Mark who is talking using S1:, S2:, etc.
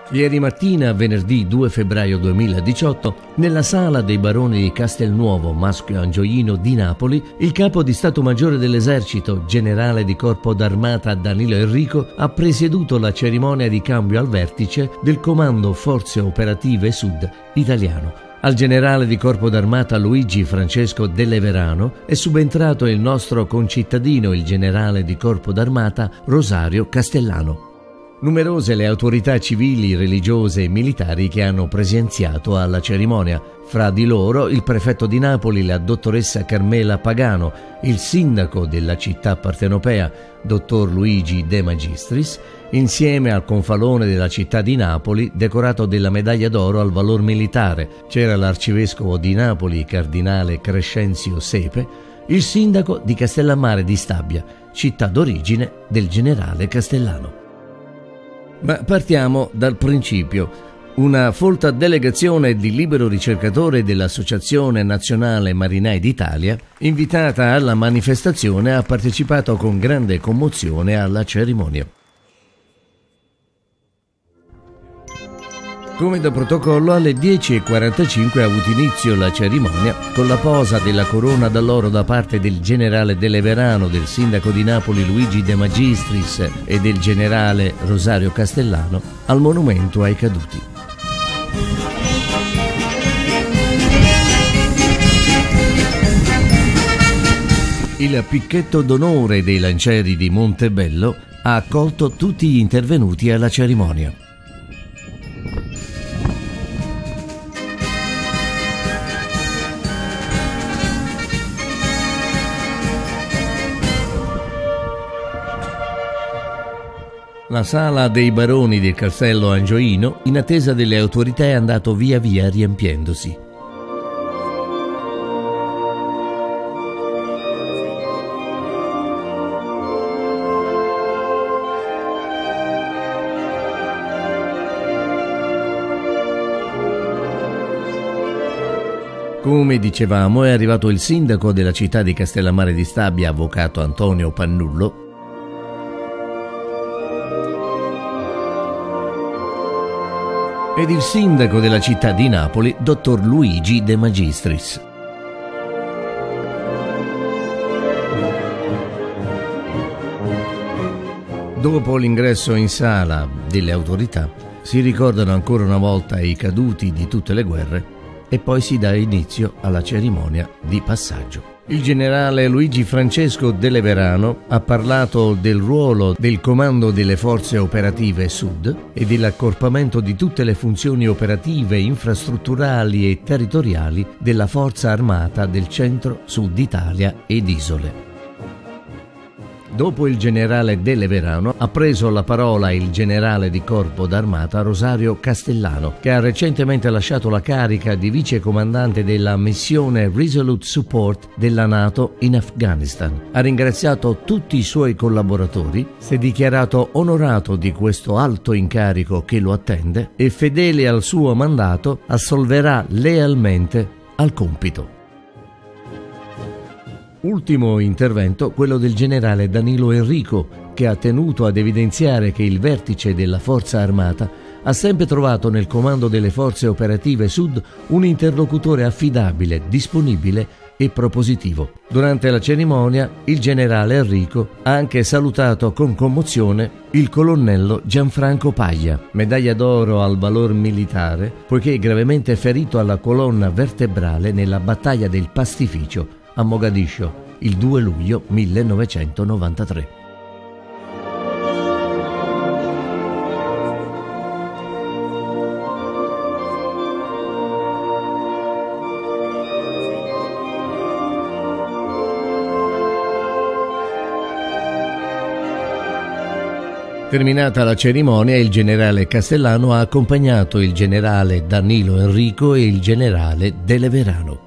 S1: Ieri mattina, venerdì 2 febbraio 2018, nella sala dei baroni di Castelnuovo, Maschio Angioino di Napoli, il capo di Stato Maggiore dell'Esercito, generale di Corpo d'Armata Danilo Enrico, ha presieduto la cerimonia di cambio al vertice del Comando Forze Operative Sud italiano. Al generale di Corpo d'Armata Luigi Francesco Deleverano è subentrato il nostro concittadino, il generale di Corpo d'Armata Rosario Castellano. Numerose le autorità civili, religiose e militari che hanno presenziato alla cerimonia. Fra di loro il prefetto di Napoli, la dottoressa Carmela Pagano, il sindaco della città partenopea, dottor Luigi De Magistris, insieme al confalone della città di Napoli, decorato della medaglia d'oro al valor militare. C'era l'arcivescovo di Napoli, cardinale Crescenzio Sepe, il sindaco di Castellammare di Stabia, città d'origine del generale Castellano. Ma partiamo dal principio. Una folta delegazione di libero ricercatore dell'Associazione Nazionale Marinai d'Italia, invitata alla manifestazione, ha partecipato con grande commozione alla cerimonia. Come da protocollo, alle 10:45 ha avuto inizio la cerimonia con la posa della corona d'alloro da parte del generale Deleverano, del sindaco di Napoli Luigi De Magistris e del generale Rosario Castellano al monumento ai caduti. Il picchetto d'onore dei lancieri di Montebello ha accolto tutti gli intervenuti alla cerimonia. La sala dei baroni del Castello Angioino, in attesa delle autorità, è andato via via riempiendosi. Come dicevamo, è arrivato il sindaco della città di Castellammare di Stabia, avvocato Antonio Pannullo, ed il sindaco della città di Napoli, dottor Luigi De Magistris. Dopo l'ingresso in sala delle autorità, si ricordano ancora una volta i caduti di tutte le guerre e poi si dà inizio alla cerimonia di passaggio. Il generale Luigi Francesco Deleverano ha parlato del ruolo del Comando delle Forze Operative Sud e dell'accorpamento di tutte le funzioni operative, infrastrutturali e territoriali della Forza Armata del Centro-Sud Italia ed Isole. Dopo il generale Deleverano ha preso la parola il generale di Corpo d'Armata Rosario Castellano, che ha recentemente lasciato la carica di vicecomandante della missione Resolute Support della NATO in Afghanistan. Ha ringraziato tutti i suoi collaboratori, si è dichiarato onorato di questo alto incarico che lo attende e, fedele al suo mandato, assolverà lealmente al compito. Ultimo intervento, quello del generale Danilo Enrico, che ha tenuto ad evidenziare che il vertice della Forza Armata ha sempre trovato nel Comando delle Forze Operative Sud un interlocutore affidabile, disponibile e propositivo. Durante la cerimonia, il generale Enrico ha anche salutato con commozione il colonnello Gianfranco Paglia, medaglia d'oro al valor militare, poiché gravemente ferito alla colonna vertebrale nella battaglia del Pastificio a Mogadiscio il 2 luglio 1993. Terminata la cerimonia, il generale Castellano ha accompagnato il generale Danilo Enrico e il generale Deleverano.